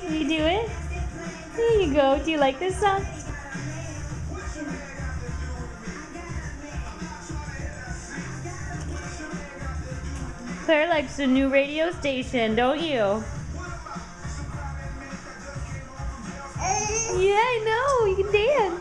You do it? There you go. Do you like this song? Claire likes the new radio station, don't you? Yeah, I know. You can dance.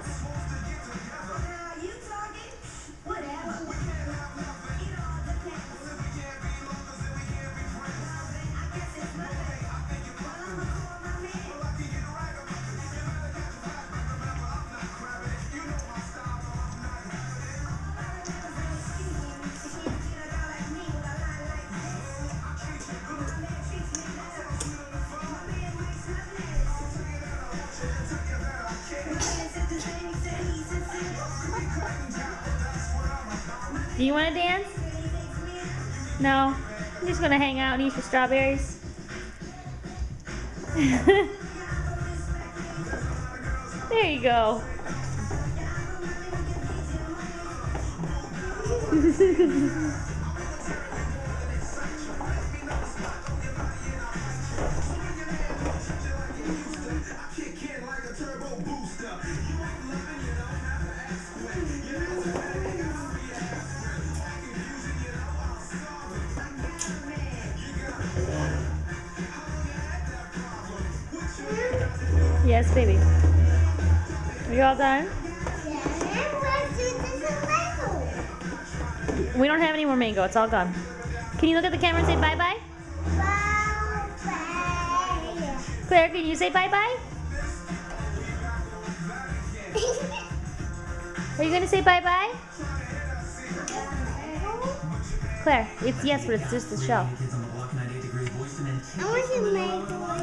Do you want to dance? No? I'm just going to hang out and eat your strawberries. There you go. Yes, baby. Are you all done? We don't have any more mango. It's all gone. Can you look at the camera and say bye-bye? Bye. Claire, can you say bye-bye? Are you going to say bye-bye? Claire, it's yes, but it's just a shell. I want to make